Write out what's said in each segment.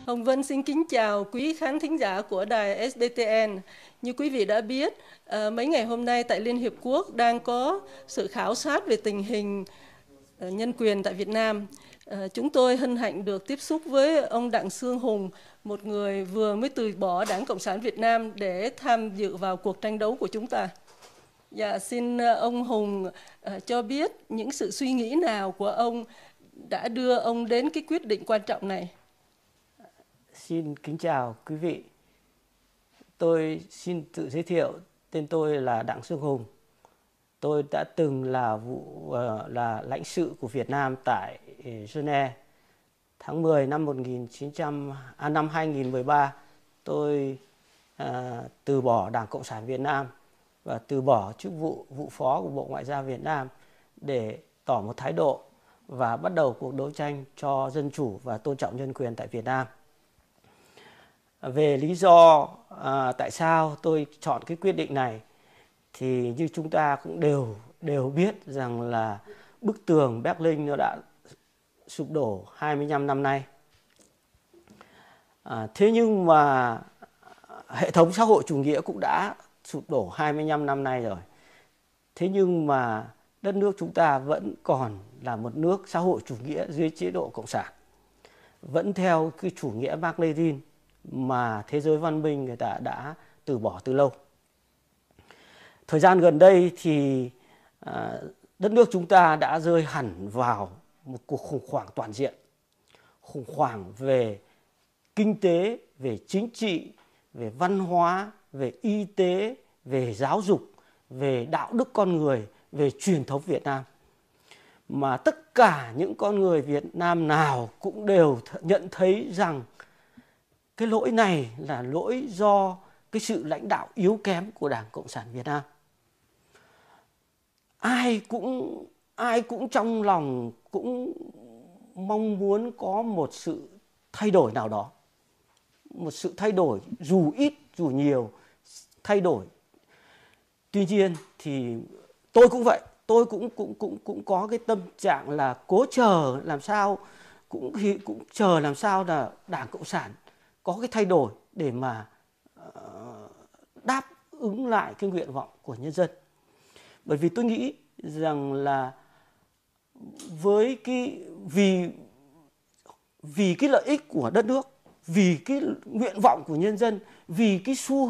Hồng Vân xin kính chào quý khán thính giả của đài SBTN. Như quý vị đã biết, mấy ngày hôm nay tại Liên Hiệp Quốc đang có sự khảo sát về tình hình nhân quyền tại Việt Nam. Chúng tôi hân hạnh được tiếp xúc với ông Đặng Xương Hùng, một người vừa mới từ bỏ Đảng Cộng sản Việt Nam để tham dự vào cuộc tranh đấu của chúng ta. Dạ, xin ông Hùng cho biết những sự suy nghĩ nào của ông đã đưa ông đến cái quyết định quan trọng này. Xin kính chào quý vị. Tôi xin tự giới thiệu, tên tôi là Đặng Xương Hùng. Tôi đã từng là lãnh sự của Việt Nam tại Geneva. Tháng 10 năm 2013, tôi từ bỏ Đảng Cộng sản Việt Nam và từ bỏ chức vụ phó của Bộ Ngoại giao Việt Nam để tỏ một thái độ và bắt đầu cuộc đấu tranh cho dân chủ và tôn trọng nhân quyền tại Việt Nam. Về lý do tại sao tôi chọn cái quyết định này thì như chúng ta cũng đều biết rằng là bức tường Berlin nó đã sụp đổ 25 năm nay. Thế nhưng mà hệ thống xã hội chủ nghĩa cũng đã sụp đổ 25 năm nay rồi. Thế nhưng mà đất nước chúng ta vẫn còn là một nước xã hội chủ nghĩa dưới chế độ cộng sản, vẫn theo cái chủ nghĩa Mác Lênin mà thế giới văn minh người ta đã từ bỏ từ lâu. Thời gian gần đây thì đất nước chúng ta đã rơi hẳn vào một cuộc khủng hoảng toàn diện. Khủng hoảng về kinh tế, về chính trị, về văn hóa, về y tế, về giáo dục, về đạo đức con người, về truyền thống Việt Nam. Mà tất cả những con người Việt Nam nào cũng đều nhận thấy rằng cái lỗi này là lỗi do cái sự lãnh đạo yếu kém của Đảng Cộng sản Việt Nam. Ai cũng trong lòng cũng mong muốn có một sự thay đổi nào đó. Một sự thay đổi dù ít dù nhiều thay đổi. Tuy nhiên thì tôi cũng vậy, tôi cũng có cái tâm trạng là cố chờ làm sao cũng chờ làm sao là Đảng Cộng sản có cái thay đổi để mà đáp ứng lại cái nguyện vọng của nhân dân. Bởi vì tôi nghĩ rằng là với vì cái lợi ích của đất nước, vì cái nguyện vọng của nhân dân, vì cái xu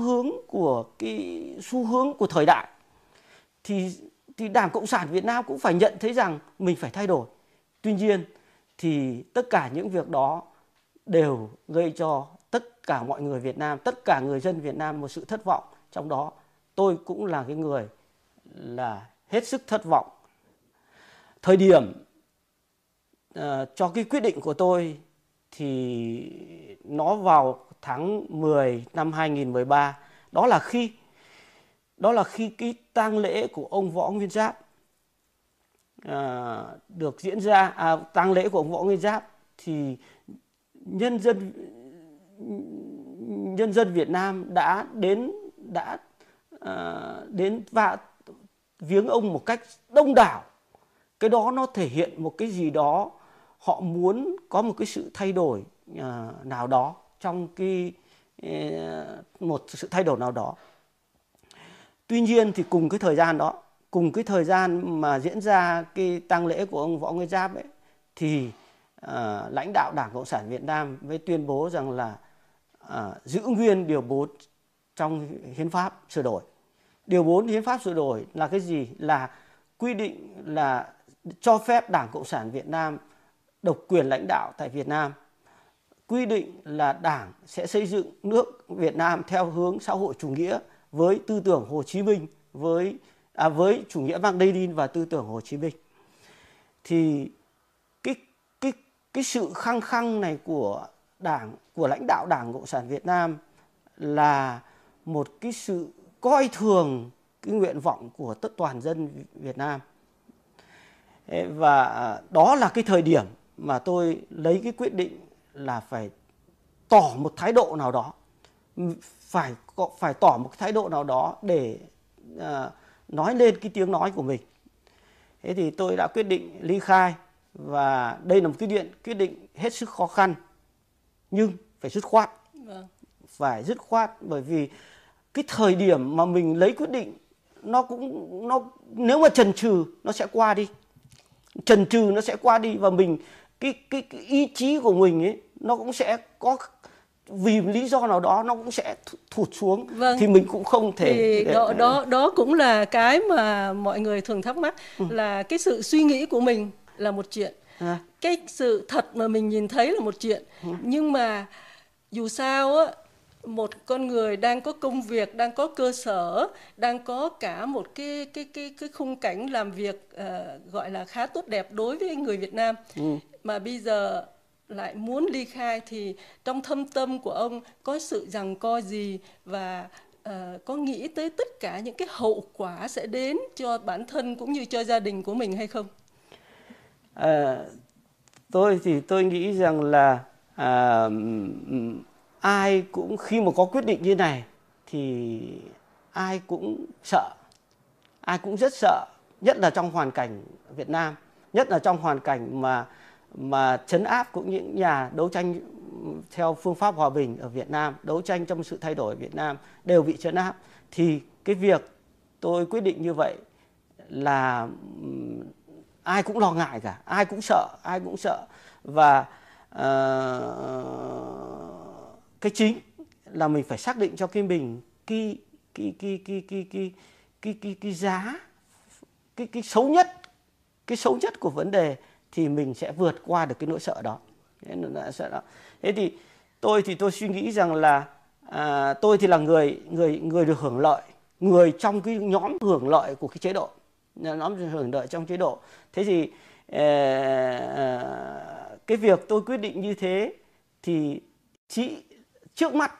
hướng của thời đại thì Đảng Cộng sản Việt Nam cũng phải nhận thấy rằng mình phải thay đổi. Tuy nhiên thì tất cả những việc đó đều gây cho tất cả mọi người Việt Nam, tất cả người dân Việt Nam một sự thất vọng. Trong đó tôi cũng là cái người là hết sức thất vọng. Thời điểm cho cái quyết định của tôi thì nó vào tháng 10 năm 2013. Đó là khi cái tang lễ của ông Võ Nguyên Giáp được diễn ra. Tang lễ của ông Võ Nguyên Giáp thì nhân dân Việt Nam đã đến và viếng ông một cách đông đảo. Cái đó nó thể hiện một cái gì đó, họ muốn có một cái sự thay đổi nào đó trong một sự thay đổi nào đó. Tuy nhiên thì cùng cái thời gian mà diễn ra cái tang lễ của ông Võ Nguyên Giáp ấy, thì lãnh đạo Đảng Cộng sản Việt Nam mới tuyên bố rằng là giữ nguyên điều 4 trong hiến pháp sửa đổi. Điều 4 hiến pháp sửa đổi là cái gì? Là quy định là cho phép Đảng Cộng sản Việt Nam độc quyền lãnh đạo tại Việt Nam. Quy định là Đảng sẽ xây dựng nước Việt Nam theo hướng xã hội chủ nghĩa với tư tưởng Hồ Chí Minh, với chủ nghĩa Mác Lênin và tư tưởng Hồ Chí Minh. Thì cái sự khăng khăng này của lãnh đạo Đảng Cộng sản Việt Nam là một cái sự coi thường cái nguyện vọng của toàn dân Việt Nam. Và đó là cái thời điểm mà tôi lấy cái quyết định là phải tỏ một thái độ nào đó, phải tỏ một cái thái độ nào đó để nói lên cái tiếng nói của mình. Thế thì tôi đã quyết định ly khai, và đây là một quyết định hết sức khó khăn, nhưng phải dứt khoát. Vâng. Phải dứt khoát, bởi vì cái thời điểm mà mình lấy quyết định nó nếu mà chần chừ nó sẽ qua đi. Chần chừ nó sẽ qua đi, và mình cái ý chí của mình ấy nó cũng sẽ có, vì lý do nào đó nó cũng sẽ thụt xuống. Vâng. Thì mình cũng không thể thì đó cũng là cái mà mọi người thường thắc mắc, là cái sự suy nghĩ của mình là một chuyện, cái sự thật mà mình nhìn thấy là một chuyện. Nhưng mà dù sao á, một con người đang có công việc, đang có cơ sở, đang có cả một cái khung cảnh làm việc gọi là khá tốt đẹp đối với người Việt Nam, mà bây giờ lại muốn ly khai, thì trong thâm tâm của ông có sự giằng co gì, và có nghĩ tới tất cả những cái hậu quả sẽ đến cho bản thân cũng như cho gia đình của mình hay không? Tôi nghĩ rằng là ai cũng khi mà có quyết định như này thì ai cũng sợ, ai cũng rất sợ, nhất là trong hoàn cảnh Việt Nam, nhất là trong hoàn cảnh mà trấn áp cũng những nhà đấu tranh theo phương pháp hòa bình ở Việt Nam, đấu tranh trong sự thay đổi ở Việt Nam đều bị trấn áp. Thì cái việc tôi quyết định như vậy là ai cũng lo ngại cả, ai cũng sợ. Và cái chính là mình phải xác định cho mình cái giá, cái xấu nhất của vấn đề, thì mình sẽ vượt qua được cái nỗi sợ đó. Thế thì tôi suy nghĩ rằng là tôi thì là người được hưởng lợi, người trong cái nhóm hưởng lợi của cái chế độ, nhóm hưởng lợi trong chế độ. Thế thì cái việc tôi quyết định như thế thì trước mắt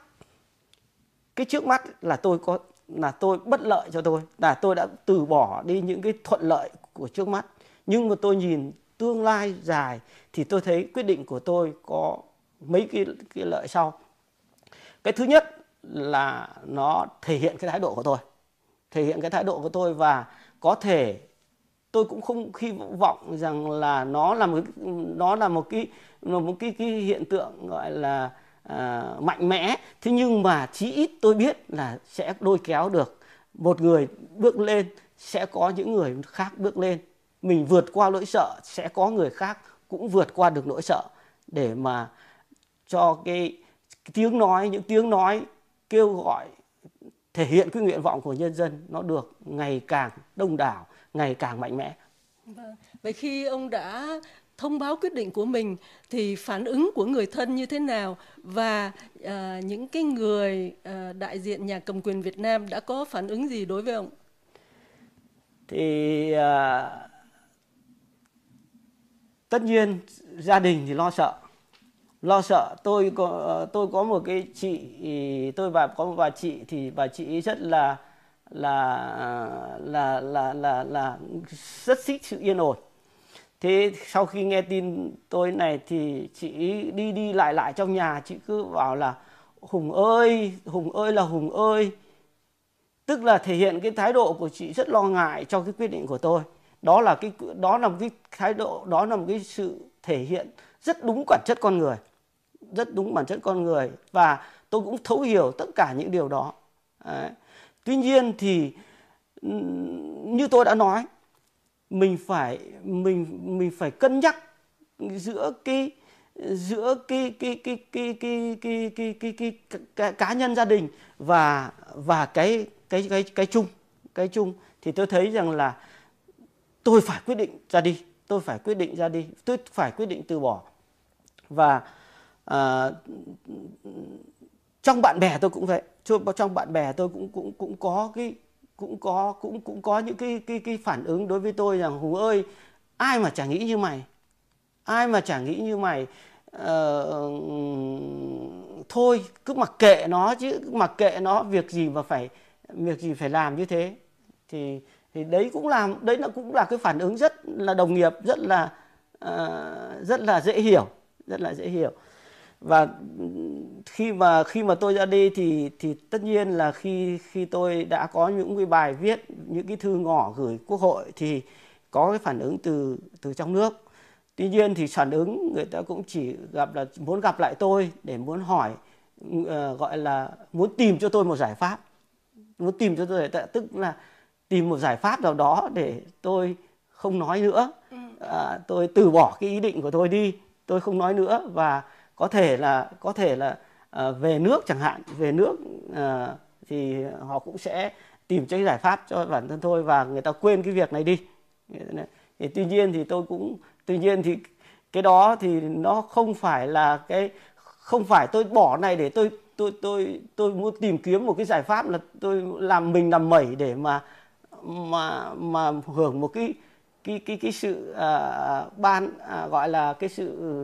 là tôi bất lợi cho tôi, là tôi đã từ bỏ đi những cái thuận lợi của trước mắt. Nhưng mà tôi nhìn tương lai dài thì tôi thấy quyết định của tôi có mấy cái lợi sau. Cái thứ nhất là nó thể hiện cái thái độ của tôi, và có thể tôi cũng không hy vọng rằng là nó là một cái hiện tượng gọi là mạnh mẽ. Thế nhưng mà chí ít tôi biết là sẽ lôi kéo được một người bước lên, sẽ có những người khác bước lên. Mình vượt qua nỗi sợ, sẽ có người khác cũng vượt qua được nỗi sợ, để mà cho những tiếng nói kêu gọi, thể hiện cái nguyện vọng của nhân dân nó được ngày càng đông đảo, ngày càng mạnh mẽ. Vâng. Vậy khi ông đã thông báo quyết định của mình thì phản ứng của người thân như thế nào, và những cái người đại diện nhà cầm quyền Việt Nam đã có phản ứng gì đối với ông? Thì tất nhiên gia đình thì lo sợ. Tôi có một cái chị, có một bà chị, thì bà chị rất là rất thích sự yên ổn. Thế sau khi nghe tin tôi này thì chị đi lại trong nhà, chị cứ bảo là Hùng ơi là Hùng ơi, tức là thể hiện cái thái độ của chị rất lo ngại cho cái quyết định của tôi. Đó là một cái thái độ, đó là một cái sự thể hiện rất đúng bản chất con người, và tôi cũng thấu hiểu tất cả những điều đó. Đấy. Tuy nhiên thì như tôi đã nói, mình phải cân nhắc giữa cái cá nhân, gia đình và cái chung. Thì tôi thấy rằng là tôi phải quyết định từ bỏ. Và trong bạn bè tôi cũng vậy, trong bạn bè tôi cũng có những cái phản ứng đối với tôi rằng Hùng ơi, ai mà chả nghĩ như mày, thôi cứ mặc kệ nó, việc gì phải làm như thế. Thì đấy cũng là cái phản ứng rất là đồng nghiệp, rất là dễ hiểu. Và khi mà tôi ra đi thì tất nhiên là khi tôi đã có những cái bài viết, những cái thư ngỏ gửi Quốc hội, thì có cái phản ứng từ trong nước. Tuy nhiên thì phản ứng người ta cũng chỉ muốn gặp lại tôi để muốn hỏi, gọi là muốn tìm cho tôi một giải pháp. Muốn tìm cho tôi, tức là tìm một giải pháp nào đó để tôi không nói nữa. Tôi từ bỏ cái ý định của tôi đi, tôi không nói nữa, và có thể là về nước chẳng hạn, về nước thì họ cũng sẽ tìm cho cái giải pháp cho bản thân tôi và người ta quên cái việc này đi. Thì tuy nhiên thì cái đó thì nó không phải là không phải tôi bỏ này để tôi muốn tìm kiếm một cái giải pháp là tôi làm mình làm mẩy để mà hưởng một cái sự gọi là cái sự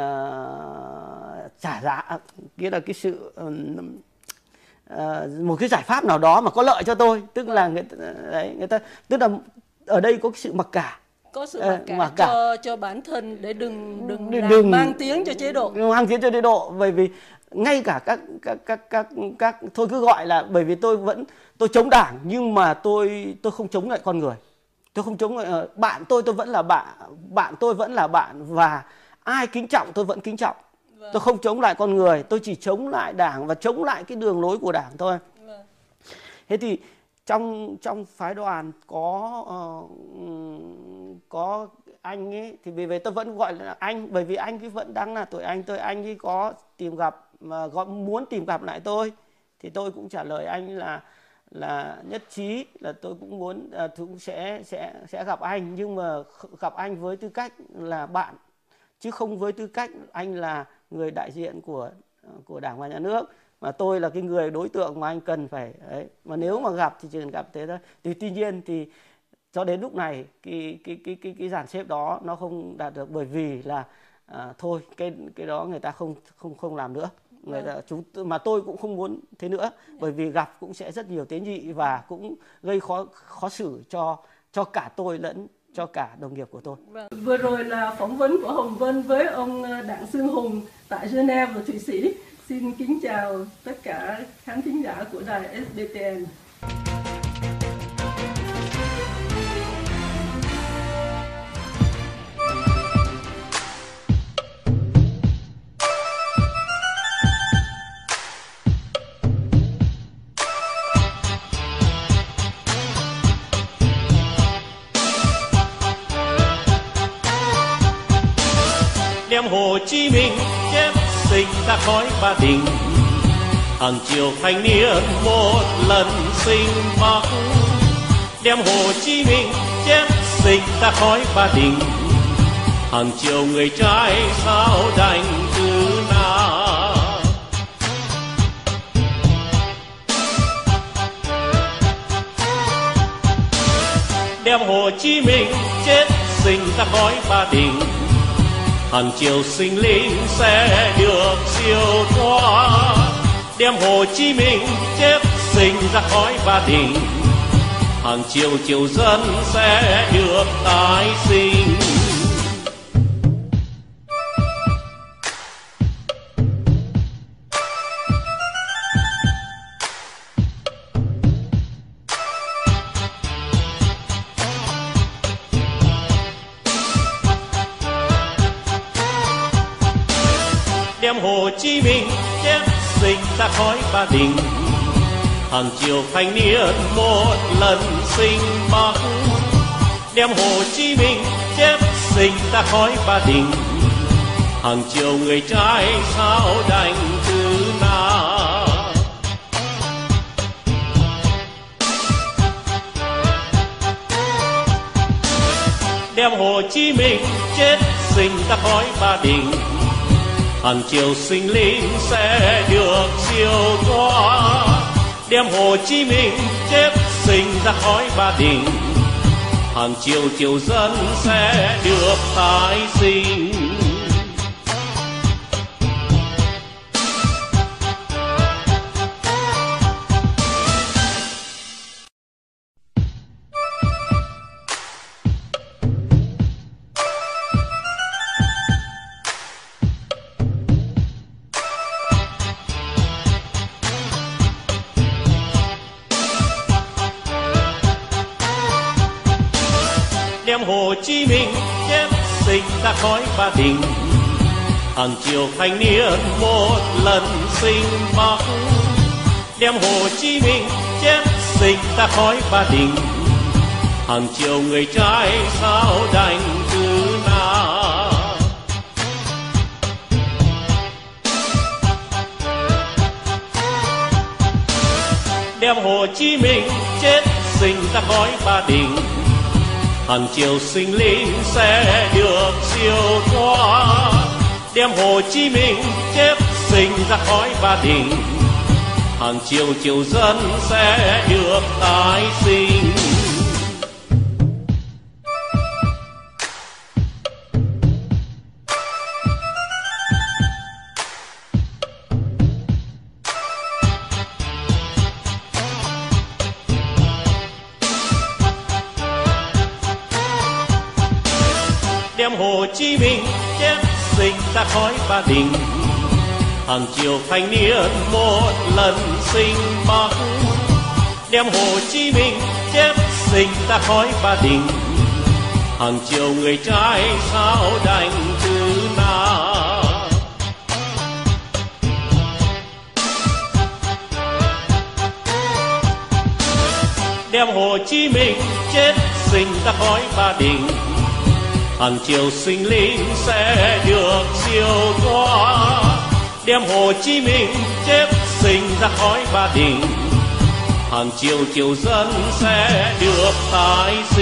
trả giá, nghĩa là cái sự một cái giải pháp nào đó mà có lợi cho tôi, tức là người ta tức là ở đây có cái sự mặc cả. Có sự mặc cả cho bản thân để đừng mang tiếng cho chế độ. Mang tiếng cho chế độ, bởi vì ngay cả các thôi cứ gọi là, bởi vì tôi chống Đảng nhưng mà tôi không chống lại con người. Tôi không chống lại bạn tôi vẫn là bạn tôi vẫn là bạn, và ai kính trọng tôi vẫn kính trọng. Tôi không chống lại con người, tôi chỉ chống lại Đảng và chống lại cái đường lối của Đảng thôi. Thế thì trong phái đoàn có anh ấy, thì vì vậy tôi vẫn gọi là anh, bởi vì anh ấy vẫn đang là tuổi anh ấy có tìm gặp mà muốn tìm gặp lại tôi, thì tôi cũng trả lời anh là nhất trí là tôi cũng muốn cũng sẽ gặp anh, nhưng mà gặp anh với tư cách là bạn, chứ không với tư cách anh là người đại diện của Đảng và Nhà nước, mà tôi là cái người đối tượng mà anh cần phải ấy. Mà nếu mà gặp thì chỉ cần gặp thế thôi. Thì tuy nhiên thì cho đến lúc này cái dàn xếp đó nó không đạt được, bởi vì là thôi cái đó người ta không làm nữa. Người ta mà tôi cũng không muốn thế nữa, bởi vì gặp cũng sẽ rất nhiều tế nhị và cũng gây khó xử cho cả tôi lẫn cho cả đồng nghiệp của tôi. Vừa rồi là phỏng vấn của Hồng Vân với ông Đặng Xương Hùng tại Geneva và Thụy Sĩ. Xin kính chào tất cả khán thính giả của đài SBTN. đem Hồ Chí Minh chép sinh ra khói Ba Đình. Hàng chiều thanh niên một lần sinh Bắc, đem Hồ Chí Minh chép sinh ra khói Ba Đình. Hàng chiều người trai sao đành từ nào. Đem Hồ Chí Minh chết sinh ra khói Ba Đình. Hàng chiều sinh linh sẽ được siêu thoát. Đem Hồ Chí Minh chết sinh ra khói Ba Đình. Hàng chiều triệu dân sẽ được tái sinh. Đem Hồ Chí Minh chết sinh ra khói Ba Đình. Hàng chiều thanh niên một lần sinh Bắc. Đem Hồ Chí Minh chết sinh ra khói Ba Đình. Hàng chiều người trai sao đành từ nào. Đem Hồ Chí Minh chết sinh ra khói Ba Đình. Hàng chiều sinh linh sẽ được siêu thoát. Đem Hồ Chí Minh chết sinh ra khói Ba Đình. Hàng chiều triệu dân sẽ được tái sinh. Đem Hồ Chí Minh chết sinh ra khỏi Ba Đình. Hàng chiều thanh niên một lần sinh Bắc, đem Hồ Chí Minh chép dịch ra khỏi Ba Đình. Hàng chiều người trai sao đành từ nào. Đem Hồ Chí Minh chết sinh ra khỏi Ba Đình. Hàng chiều sinh linh sẽ được siêu thoát. Đem Hồ Chí Minh chép sinh ra khỏi Ba Đình. Hàng triệu triệu dân sẽ được tái sinh. Đem Hồ Chí Minh chép sinh ra khỏi Ba Đình. Hàng triệu thanh niên một lần sinh Bắc, đem Hồ Chí Minh chép sinh ra khỏi Ba Đình. Hàng triệu người trai sao đành từ nào. Đem Hồ Chí Minh chết sinh ra khỏi Ba Đình. Hàng triệu sinh linh sẽ được siêu thoát. Đem Hồ Chí Minh chép sinh ra khỏi Ba Đình. Hàng triệu triệu dân sẽ được tái sinh.